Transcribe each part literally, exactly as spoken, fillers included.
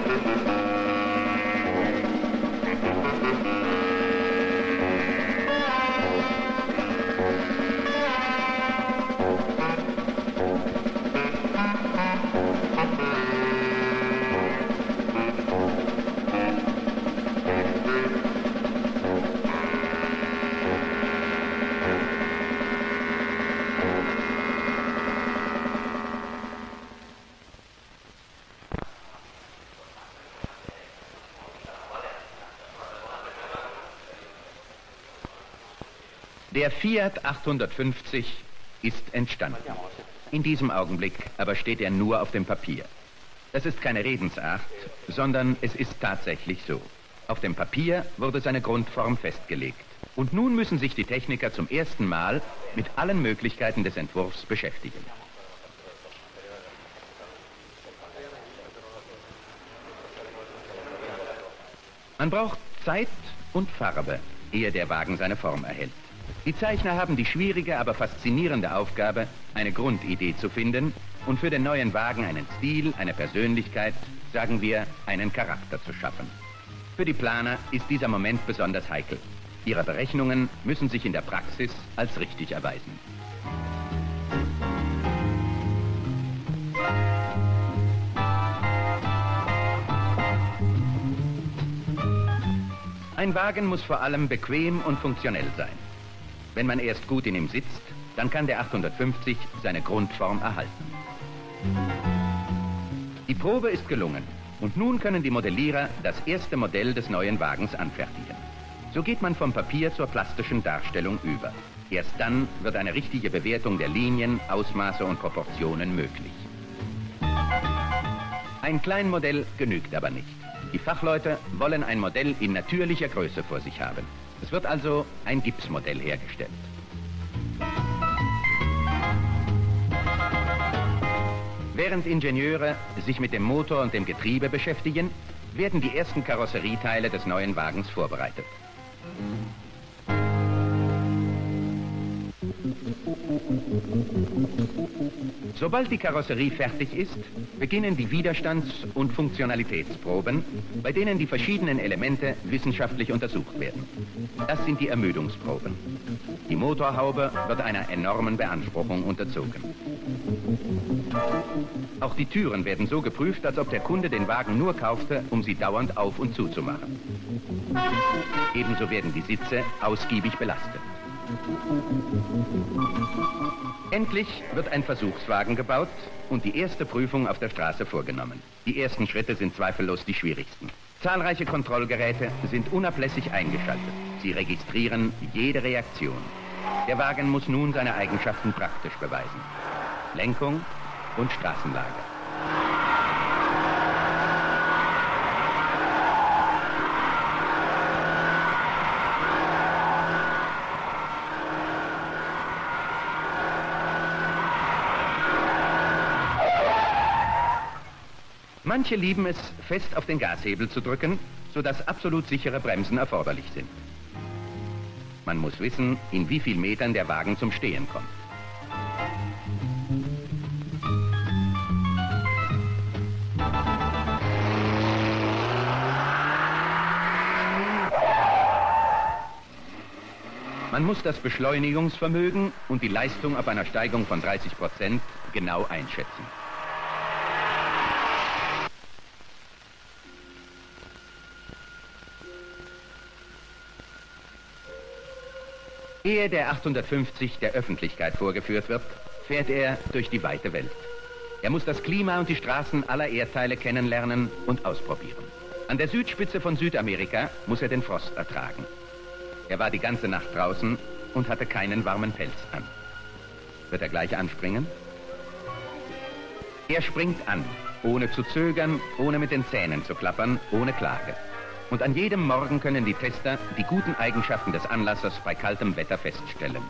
Der Fiat achthundertfünfzig ist entstanden. In diesem Augenblick aber steht er nur auf dem Papier. Das ist keine Redensart, sondern es ist tatsächlich so. Auf dem Papier wurde seine Grundform festgelegt. Und nun müssen sich die Techniker zum ersten Mal mit allen Möglichkeiten des Entwurfs beschäftigen. Man braucht Zeit und Farbe, ehe der Wagen seine Form erhält. Die Zeichner haben die schwierige, aber faszinierende Aufgabe, eine Grundidee zu finden und für den neuen Wagen einen Stil, eine Persönlichkeit, sagen wir, einen Charakter zu schaffen. Für die Planer ist dieser Moment besonders heikel. Ihre Berechnungen müssen sich in der Praxis als richtig erweisen. Ein Wagen muss vor allem bequem und funktionell sein. Wenn man erst gut in ihm sitzt, dann kann der achthundertfünfzig seine Grundform erhalten. Die Probe ist gelungen und nun können die Modellierer das erste Modell des neuen Wagens anfertigen. So geht man vom Papier zur plastischen Darstellung über. Erst dann wird eine richtige Bewertung der Linien, Ausmaße und Proportionen möglich. Ein Kleinmodell genügt aber nicht. Die Fachleute wollen ein Modell in natürlicher Größe vor sich haben. Es wird also ein Gipsmodell hergestellt. Während Ingenieure sich mit dem Motor und dem Getriebe beschäftigen, werden die ersten Karosserieteile des neuen Wagens vorbereitet. Sobald die Karosserie fertig ist, beginnen die Widerstands- und Funktionalitätsproben, bei denen die verschiedenen Elemente wissenschaftlich untersucht werden. Das sind die Ermüdungsproben. Die Motorhaube wird einer enormen Beanspruchung unterzogen. Auch die Türen werden so geprüft, als ob der Kunde den Wagen nur kaufte, um sie dauernd auf- und zuzumachen. Ebenso werden die Sitze ausgiebig belastet. Endlich wird ein Versuchswagen gebaut und die erste Prüfung auf der Straße vorgenommen. Die ersten Schritte sind zweifellos die schwierigsten. Zahlreiche Kontrollgeräte sind unablässig eingeschaltet. Sie registrieren jede Reaktion. Der Wagen muss nun seine Eigenschaften praktisch beweisen. Lenkung und Straßenlage. Manche lieben es, fest auf den Gashebel zu drücken, sodass absolut sichere Bremsen erforderlich sind. Man muss wissen, in wie vielen Metern der Wagen zum Stehen kommt. Man muss das Beschleunigungsvermögen und die Leistung ab einer Steigung von dreißig Prozent genau einschätzen. Ehe der achthundertfünfzig der Öffentlichkeit vorgeführt wird, fährt er durch die weite Welt. Er muss das Klima und die Straßen aller Erdteile kennenlernen und ausprobieren. An der Südspitze von Südamerika muss er den Frost ertragen. Er war die ganze Nacht draußen und hatte keinen warmen Pelz an. Wird er gleich anspringen? Er springt an, ohne zu zögern, ohne mit den Zähnen zu klappern, ohne Klage. Und an jedem Morgen können die Tester die guten Eigenschaften des Anlassers bei kaltem Wetter feststellen.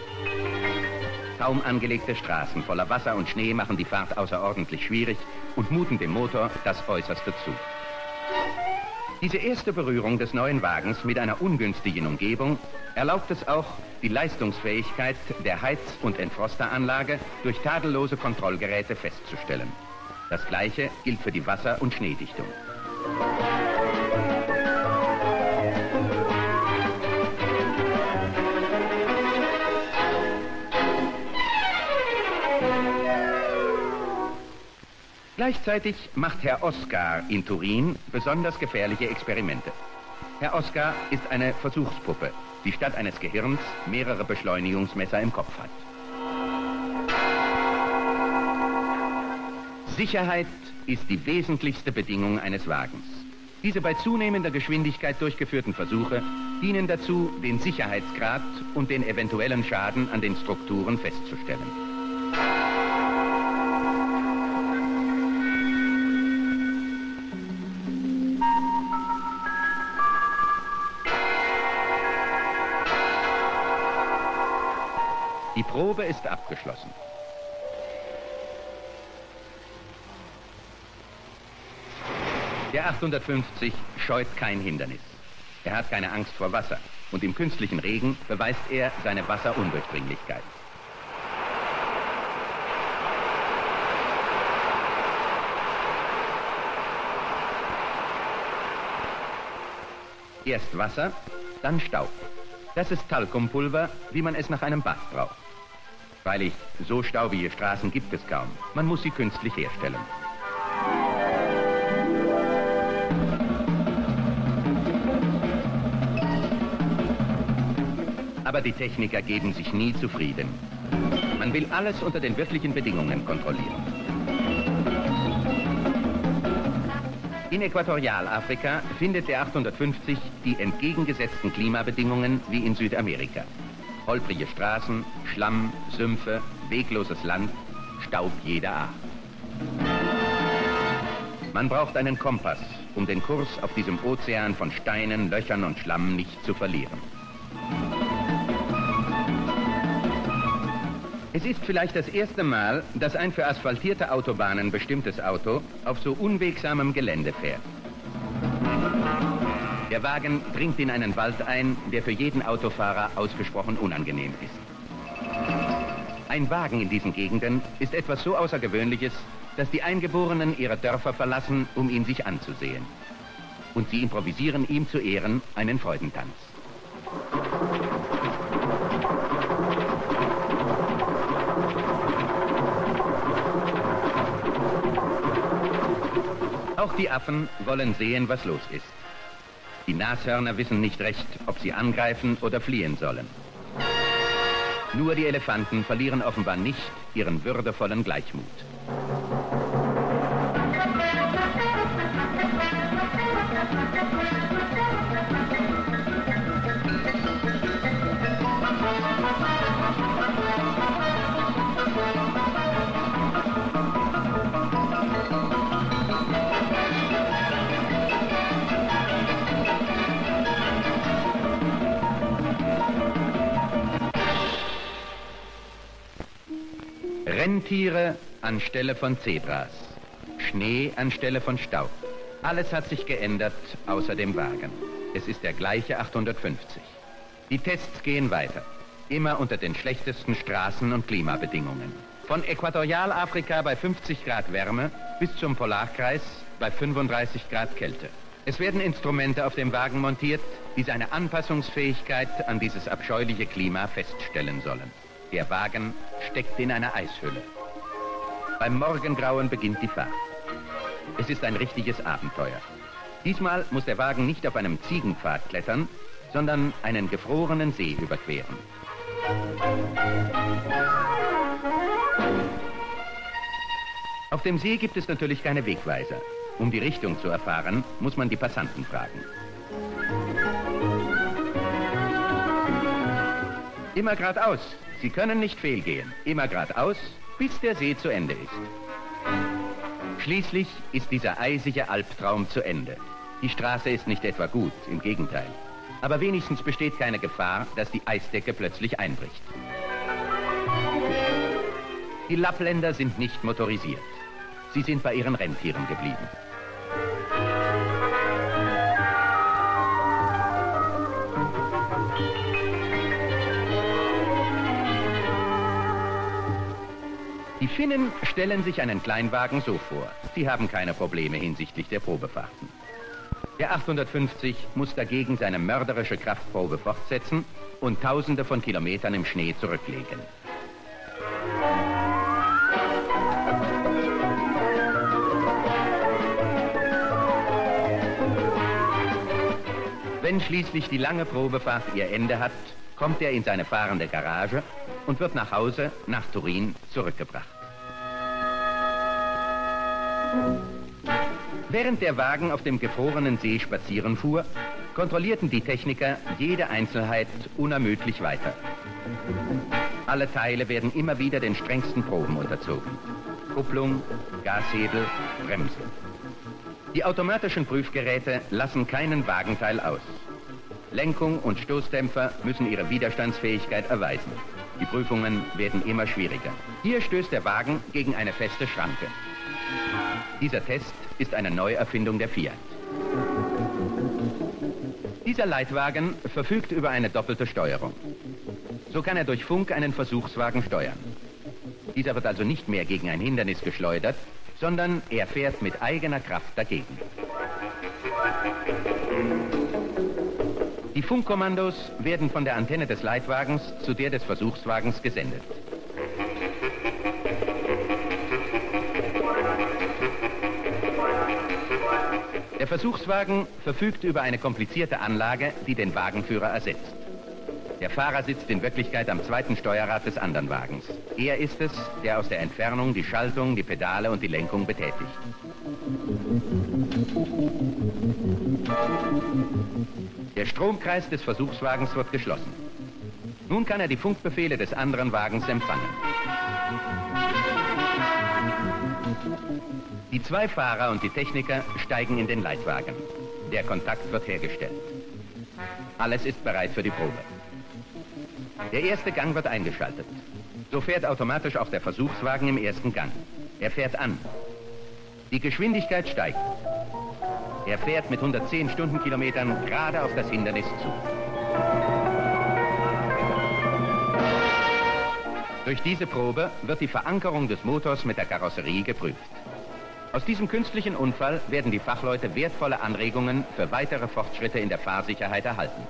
Kaum angelegte Straßen voller Wasser und Schnee machen die Fahrt außerordentlich schwierig und muten dem Motor das Äußerste zu. Diese erste Berührung des neuen Wagens mit einer ungünstigen Umgebung erlaubt es auch, die Leistungsfähigkeit der Heiz- und Entfrosteranlage durch tadellose Kontrollgeräte festzustellen. Das Gleiche gilt für die Wasser- und Schneedichtung. Gleichzeitig macht Herr Oskar in Turin besonders gefährliche Experimente. Herr Oskar ist eine Versuchspuppe, die statt eines Gehirns mehrere Beschleunigungsmesser im Kopf hat. Sicherheit ist die wesentlichste Bedingung eines Wagens. Diese bei zunehmender Geschwindigkeit durchgeführten Versuche dienen dazu, den Sicherheitsgrad und den eventuellen Schaden an den Strukturen festzustellen. Die Probe ist abgeschlossen. Der achthundertfünfzig scheut kein Hindernis. Er hat keine Angst vor Wasser und im künstlichen Regen beweist er seine Wasserundurchdringlichkeit. Erst Wasser, dann Staub. Das ist Talkumpulver, wie man es nach einem Bad braucht. Freilich, so staubige Straßen gibt es kaum. Man muss sie künstlich herstellen. Aber die Techniker geben sich nie zufrieden. Man will alles unter den wirklichen Bedingungen kontrollieren. In Äquatorialafrika findet der achthundertfünfzig die entgegengesetzten Klimabedingungen wie in Südamerika. Holprige Straßen, Schlamm, Sümpfe, wegloses Land, Staub jeder Art. Man braucht einen Kompass, um den Kurs auf diesem Ozean von Steinen, Löchern und Schlamm nicht zu verlieren. Es ist vielleicht das erste Mal, dass ein für asphaltierte Autobahnen bestimmtes Auto auf so unwegsamem Gelände fährt. Der Wagen dringt in einen Wald ein, der für jeden Autofahrer ausgesprochen unangenehm ist. Ein Wagen in diesen Gegenden ist etwas so Außergewöhnliches, dass die Eingeborenen ihre Dörfer verlassen, um ihn sich anzusehen. Und sie improvisieren ihm zu Ehren einen Freudentanz. Auch die Affen wollen sehen, was los ist. Die Nashörner wissen nicht recht, ob sie angreifen oder fliehen sollen. Nur die Elefanten verlieren offenbar nicht ihren würdevollen Gleichmut. Rentiere anstelle von Zebras, Schnee anstelle von Staub. Alles hat sich geändert, außer dem Wagen. Es ist der gleiche achthundertfünfzig. Die Tests gehen weiter, immer unter den schlechtesten Straßen- und Klimabedingungen. Von Äquatorialafrika bei fünfzig Grad Wärme bis zum Polarkreis bei fünfunddreißig Grad Kälte. Es werden Instrumente auf dem Wagen montiert, die seine Anpassungsfähigkeit an dieses abscheuliche Klima feststellen sollen. Der Wagen steckt in einer Eishülle. Beim Morgengrauen beginnt die Fahrt. Es ist ein richtiges Abenteuer. Diesmal muss der Wagen nicht auf einem Ziegenpfad klettern, sondern einen gefrorenen See überqueren. Auf dem See gibt es natürlich keine Wegweiser. Um die Richtung zu erfahren, muss man die Passanten fragen. Immer geradeaus. Sie können nicht fehlgehen. Immer geradeaus, bis der See zu Ende ist. Schließlich ist dieser eisige Albtraum zu Ende. Die Straße ist nicht etwa gut, im Gegenteil. Aber wenigstens besteht keine Gefahr, dass die Eisdecke plötzlich einbricht. Die Lappländer sind nicht motorisiert. Sie sind bei ihren Rentieren geblieben. Die Finnen stellen sich einen Kleinwagen so vor. Sie haben keine Probleme hinsichtlich der Probefahrten. Der achthundertfünfzig muss dagegen seine mörderische Kraftprobe fortsetzen und Tausende von Kilometern im Schnee zurücklegen. Wenn schließlich die lange Probefahrt ihr Ende hat, kommt er in seine fahrende Garage und wird nach Hause, nach Turin, zurückgebracht. Während der Wagen auf dem gefrorenen See spazieren fuhr, kontrollierten die Techniker jede Einzelheit unermüdlich weiter. Alle Teile werden immer wieder den strengsten Proben unterzogen. Kupplung, Gashebel, Bremse. Die automatischen Prüfgeräte lassen keinen Wagenteil aus. Lenkung und Stoßdämpfer müssen ihre Widerstandsfähigkeit erweisen. Die Prüfungen werden immer schwieriger. Hier stößt der Wagen gegen eine feste Schranke. Dieser Test ist eine Neuerfindung der Fiat. Dieser Leitwagen verfügt über eine doppelte Steuerung. So kann er durch Funk einen Versuchswagen steuern. Dieser wird also nicht mehr gegen ein Hindernis geschleudert, sondern er fährt mit eigener Kraft dagegen. Die Funkkommandos werden von der Antenne des Leitwagens zu der des Versuchswagens gesendet. Der Versuchswagen verfügt über eine komplizierte Anlage, die den Wagenführer ersetzt. Der Fahrer sitzt in Wirklichkeit am zweiten Steuerrad des anderen Wagens. Er ist es, der aus der Entfernung die Schaltung, die Pedale und die Lenkung betätigt. Der Stromkreis des Versuchswagens wird geschlossen. Nun kann er die Funkbefehle des anderen Wagens empfangen. Die zwei Fahrer und die Techniker steigen in den Leitwagen. Der Kontakt wird hergestellt. Alles ist bereit für die Probe. Der erste Gang wird eingeschaltet. So fährt automatisch auch der Versuchswagen im ersten Gang. Er fährt an. Die Geschwindigkeit steigt. Er fährt mit hundertzehn Stundenkilometern gerade auf das Hindernis zu. Durch diese Probe wird die Verankerung des Motors mit der Karosserie geprüft. Aus diesem künstlichen Unfall werden die Fachleute wertvolle Anregungen für weitere Fortschritte in der Fahrsicherheit erhalten.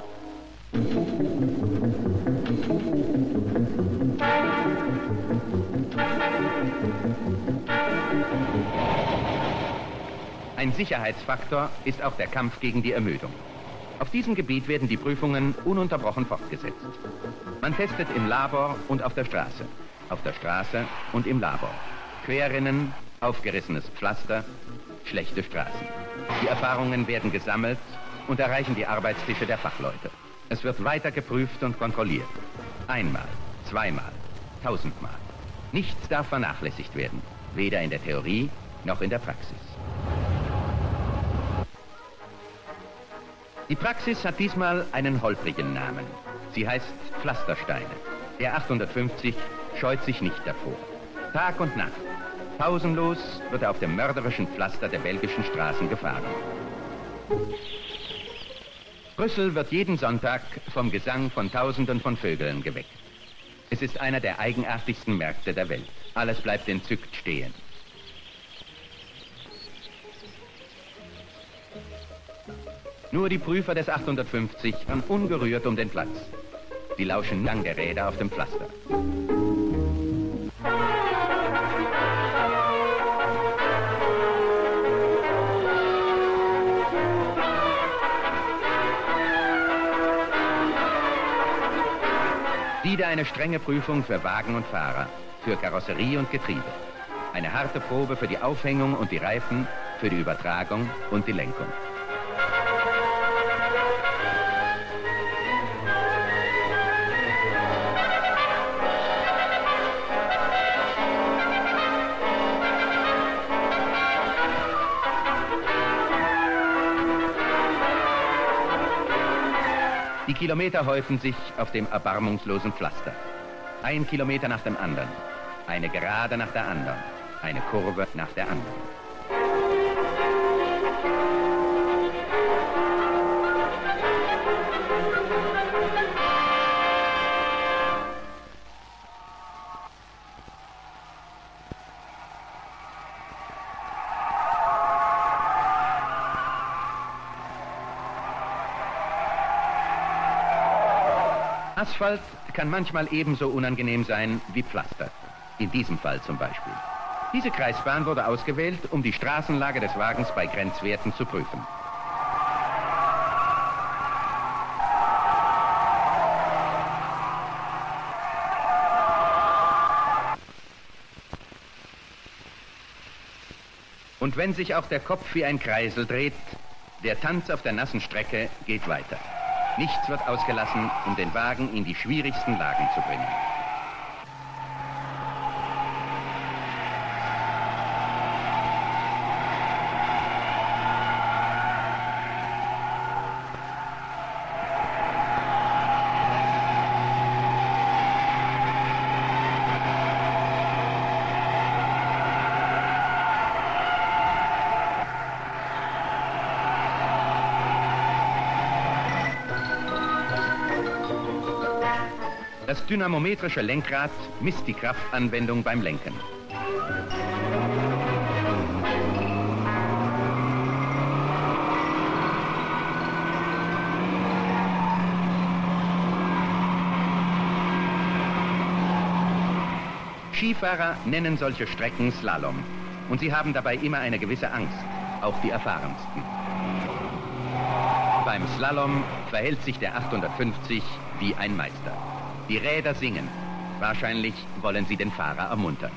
Ein Sicherheitsfaktor ist auch der Kampf gegen die Ermüdung. Auf diesem Gebiet werden die Prüfungen ununterbrochen fortgesetzt. Man testet im Labor und auf der Straße, auf der Straße und im Labor. Querrinnen, aufgerissenes Pflaster, schlechte Straßen. Die Erfahrungen werden gesammelt und erreichen die Arbeitstische der Fachleute. Es wird weiter geprüft und kontrolliert. Einmal, zweimal, tausendmal. Nichts darf vernachlässigt werden, weder in der Theorie noch in der Praxis. Die Praxis hat diesmal einen holprigen Namen. Sie heißt Pflastersteine. Der achthundertfünfzig scheut sich nicht davor. Tag und Nacht, pausenlos wird er auf dem mörderischen Pflaster der belgischen Straßen gefahren. Brüssel wird jeden Sonntag vom Gesang von Tausenden von Vögeln geweckt. Es ist einer der eigenartigsten Märkte der Welt. Alles bleibt entzückt stehen. Nur die Prüfer des achthundertfünfzig waren ungerührt um den Platz. Sie lauschen lang der Räder auf dem Pflaster. Wieder eine strenge Prüfung für Wagen und Fahrer, für Karosserie und Getriebe. Eine harte Probe für die Aufhängung und die Reifen, für die Übertragung und die Lenkung. Die Kilometer häufen sich auf dem erbarmungslosen Pflaster. Ein Kilometer nach dem anderen. Eine Gerade nach der anderen. Eine Kurve nach der anderen. Asphalt kann manchmal ebenso unangenehm sein wie Pflaster. In diesem Fall zum Beispiel. Diese Kreisbahn wurde ausgewählt, um die Straßenlage des Wagens bei Grenzwerten zu prüfen. Und wenn sich auch der Kopf wie ein Kreisel dreht, der Tanz auf der nassen Strecke geht weiter. Nichts wird ausgelassen, um den Wagen in die schwierigsten Lagen zu bringen. Das dynamometrische Lenkrad misst die Kraftanwendung beim Lenken. Skifahrer nennen solche Strecken Slalom. Und sie haben dabei immer eine gewisse Angst, auch die erfahrensten. Beim Slalom verhält sich der achthundertfünfzig wie ein Meister. Die Räder singen. Wahrscheinlich wollen sie den Fahrer ermuntern.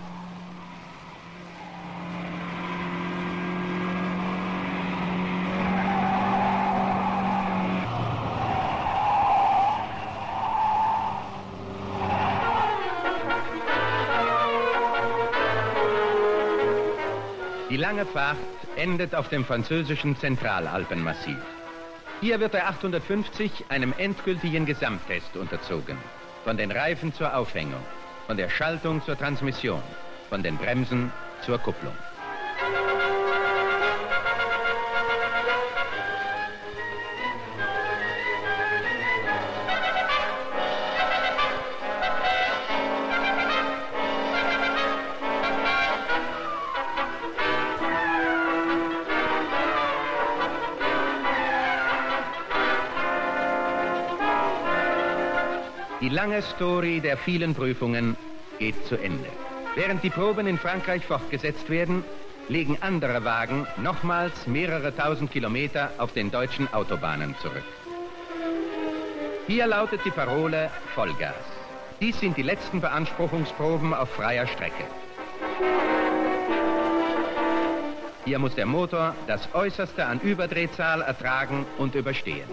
Die lange Fahrt endet auf dem französischen Zentralalpenmassiv. Hier wird der achthundertfünfzig einem endgültigen Gesamttest unterzogen. Von den Reifen zur Aufhängung, von der Schaltung zur Transmission, von den Bremsen zur Kupplung. Die lange Story der vielen Prüfungen geht zu Ende. Während die Proben in Frankreich fortgesetzt werden, legen andere Wagen nochmals mehrere tausend Kilometer auf den deutschen Autobahnen zurück. Hier lautet die Parole Vollgas. Dies sind die letzten Beanspruchungsproben auf freier Strecke. Hier muss der Motor das Äußerste an Überdrehzahl ertragen und überstehen.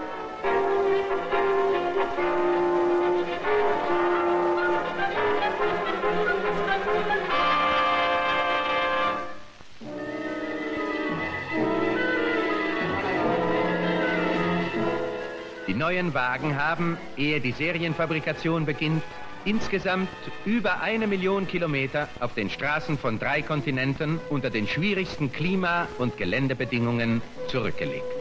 Die neuen Wagen haben, ehe die Serienfabrikation beginnt, insgesamt über eine Million Kilometer auf den Straßen von drei Kontinenten unter den schwierigsten Klima- und Geländebedingungen zurückgelegt.